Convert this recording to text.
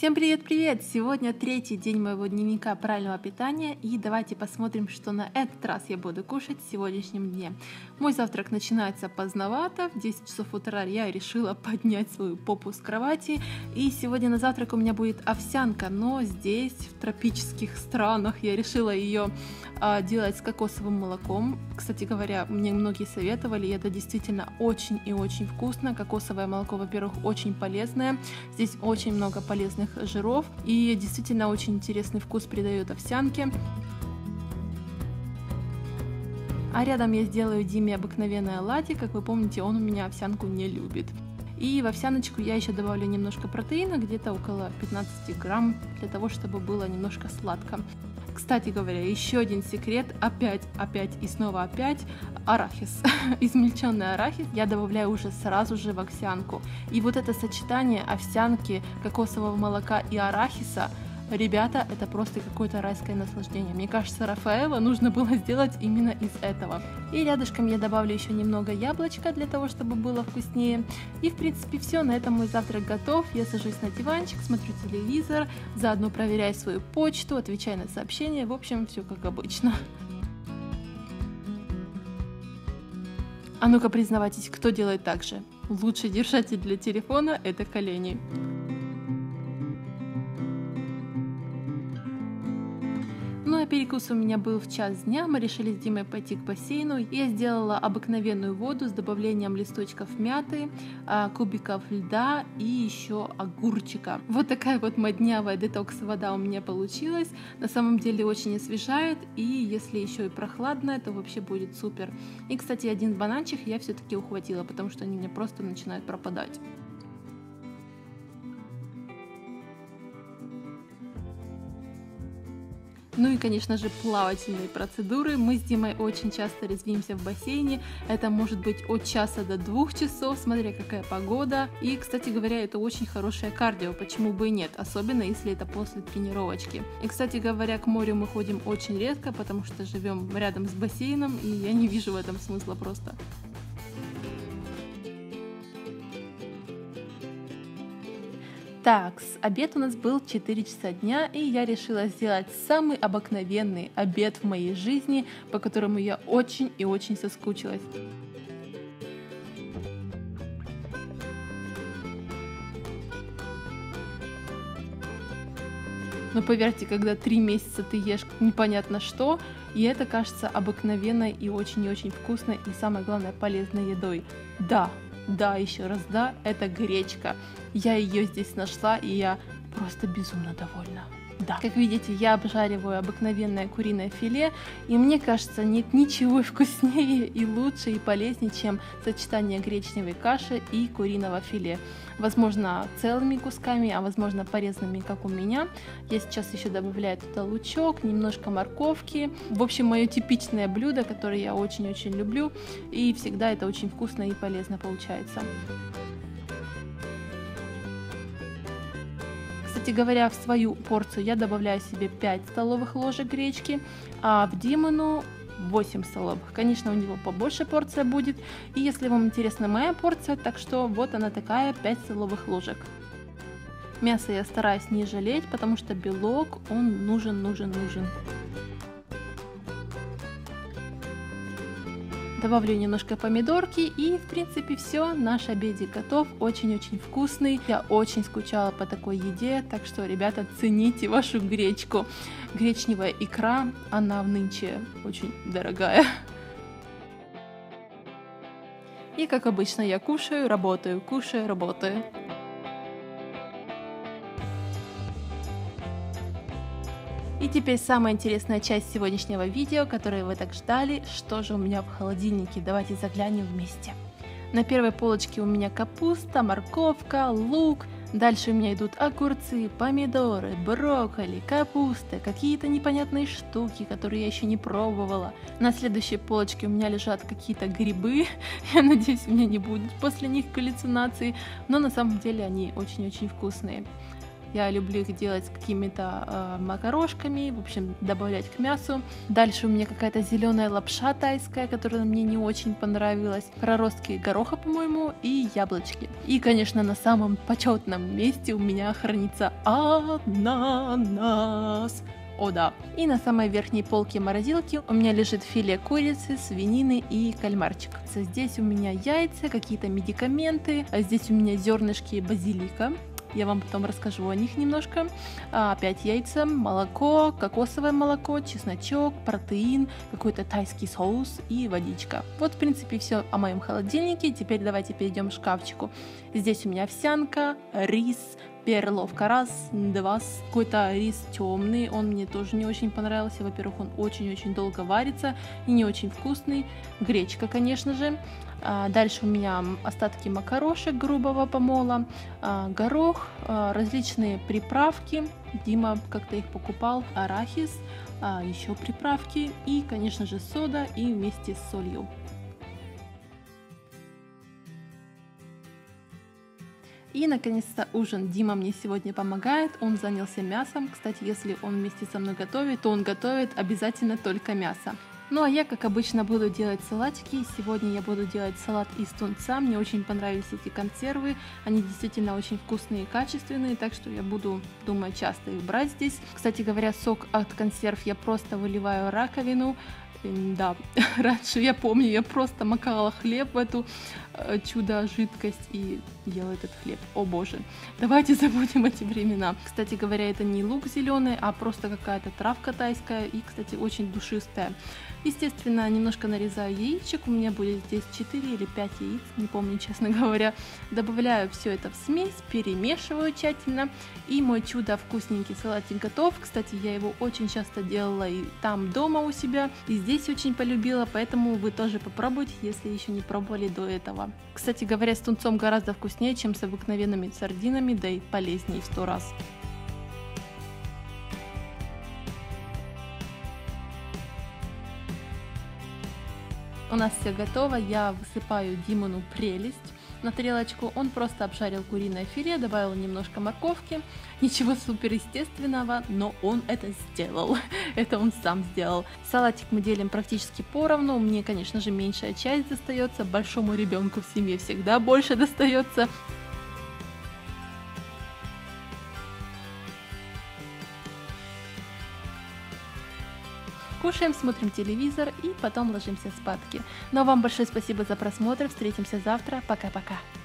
Всем привет-привет! Сегодня третий день моего дневника правильного питания, и давайте посмотрим, что на этот раз я буду кушать в сегодняшнем дне. Мой завтрак начинается поздновато, в 10 часов утра я решила поднять свою попу с кровати, и сегодня на завтрак у меня будет овсянка, но здесь, в тропических странах, я решила ее делать с кокосовым молоком. Кстати говоря, мне многие советовали, и это действительно очень и очень вкусно. Кокосовое молоко, во-первых, очень полезное, здесь очень много полезных жиров, и действительно очень интересный вкус придает овсянке. А рядом я сделаю Диме обыкновенное латте. Как вы помните, он у меня овсянку не любит. И в овсяночку я еще добавлю немножко протеина, где-то около 15 грамм, для того, чтобы было немножко сладко. Кстати говоря, еще один секрет, опять и снова опять, арахис. Измельченный арахис я добавляю уже сразу же в овсянку. И вот это сочетание овсянки, кокосового молока и арахиса, ребята, это просто какое-то райское наслаждение. Мне кажется, Рафаэлло нужно было сделать именно из этого. И рядышком я добавлю еще немного яблочка для того, чтобы было вкуснее. И в принципе все, на этом мой завтрак готов. Я сажусь на диванчик, смотрю телевизор, заодно проверяю свою почту, отвечаю на сообщения. В общем, все как обычно. А ну-ка признавайтесь, кто делает так же? Лучший держатель для телефона — это колени. Ну а перекус у меня был в час дня, мы решили с Димой пойти к бассейну. Я сделала обыкновенную воду с добавлением листочков мяты, кубиков льда и еще огурчика. Вот такая вот моднявая детокс-вода у меня получилась. На самом деле очень освежает, и если еще и прохладная, то вообще будет супер. И, кстати, один бананчик я все-таки ухватила, потому что они мне просто начинают пропадать. Ну и, конечно же, плавательные процедуры. Мы с Димой очень часто резвимся в бассейне. Это может быть от часа до 2 часов, смотря какая погода. И, кстати говоря, это очень хорошее кардио, почему бы и нет, особенно если это после тренировочки. И, кстати говоря, к морю мы ходим очень редко, потому что живем рядом с бассейном, и я не вижу в этом смысла просто. Так, обед у нас был 4 часа дня, и я решила сделать самый обыкновенный обед в моей жизни, по которому я очень и очень соскучилась. Но поверьте, когда 3 месяца ты ешь непонятно что, и это кажется обыкновенной и очень вкусной, и самое главное, полезной едой. Да, еще раз да, это гречка. Я ее здесь нашла, и я просто безумно довольна. Да. Как видите, я обжариваю обыкновенное куриное филе, и мне кажется, нет ничего вкуснее и лучше и полезнее, чем сочетание гречневой каши и куриного филе. Возможно, целыми кусками, а возможно, порезанными, как у меня. Я сейчас еще добавляю туда лучок, немножко морковки. В общем, мое типичное блюдо, которое я очень-очень люблю, и всегда это очень вкусно и полезно получается. Кстати говоря, в свою порцию я добавляю себе 5 столовых ложек гречки, а в Димину 8 столовых. Конечно, у него побольше порция будет. И если вам интересна моя порция, так что вот она такая, 5 столовых ложек. Мясо я стараюсь не жалеть, потому что белок, он нужен. Добавлю немножко помидорки, и в принципе все, наш обедик готов, очень-очень вкусный. Я очень скучала по такой еде, так что, ребята, цените вашу гречку. Гречневая икра, она нынче очень дорогая. И как обычно я кушаю, работаю, кушаю, работаю. И теперь самая интересная часть сегодняшнего видео, которое вы так ждали. Что же у меня в холодильнике? Давайте заглянем вместе. На первой полочке у меня капуста, морковка, лук. Дальше у меня идут огурцы, помидоры, брокколи, капуста, какие-то непонятные штуки, которые я еще не пробовала. На следующей полочке у меня лежат какие-то грибы. Я надеюсь, у меня не будет после них галлюцинаций, но на самом деле они очень-очень вкусные. Я люблю их делать с какими-то макарошками, в общем, добавлять к мясу. Дальше у меня какая-то зеленая лапша тайская, которая мне не очень понравилась. Проростки гороха, по-моему, и яблочки. И, конечно, на самом почетном месте у меня хранится ананас. О да. И на самой верхней полке морозилки у меня лежит филе курицы, свинины и кальмарчик. Здесь у меня яйца, какие-то медикаменты, а здесь у меня зернышки базилика. Я вам потом расскажу о них немножко. Опять яйца, молоко, кокосовое молоко, чесночок, протеин, какой-то тайский соус и водичка. Вот, в принципе, все о моем холодильнике. Теперь давайте перейдем к шкафчику. Здесь у меня овсянка, рис, перловка раз, два, какой-то рис темный, он мне тоже не очень понравился. Во-первых, он очень-очень долго варится и не очень вкусный. Гречка, конечно же. Дальше у меня остатки макарошек грубого помола, горох, различные приправки. Дима как-то их покупал, арахис, еще приправки и, конечно же, сода и вместе с солью. И, наконец-то, ужин. Дима мне сегодня помогает, он занялся мясом. Кстати, если он вместе со мной готовит, то он готовит обязательно только мясо. Ну а я, как обычно, буду делать салатики. Сегодня я буду делать салат из тунца. Мне очень понравились эти консервы. Они действительно очень вкусные и качественные, так что я буду, думаю, часто их брать здесь. Кстати говоря, сок от консерв я просто выливаю в раковину. Да, раньше я помню, я просто макала хлеб в эту чудо-жидкость и ела этот хлеб. О боже, давайте забудем эти времена. Кстати говоря, это не лук зеленый, а просто какая-то травка тайская и, кстати, очень душистая. Естественно, немножко нарезаю яичек, у меня будет здесь 4 или 5 яиц, не помню, честно говоря. Добавляю все это в смесь, перемешиваю тщательно, и мой чудо-вкусненький салатик готов. Кстати, я его очень часто делала и там дома у себя, и здесь очень полюбила, поэтому вы тоже попробуйте, если еще не пробовали до этого. Кстати говоря, с тунцом гораздо вкуснее, чем с обыкновенными сардинами, да и полезнее в 100 раз. У нас все готово, я высыпаю Димону прелесть на тарелочку. Он просто обжарил куриное филе, добавил немножко морковки. Ничего суперестественного, но он это сделал. Это он сам сделал. Салатик мы делим практически поровну. Мне, конечно же, меньшая часть достается. Большому ребенку в семье всегда больше достается. Кушаем, смотрим телевизор и потом ложимся спадки. Ну а вам большое спасибо за просмотр. Встретимся завтра. Пока-пока.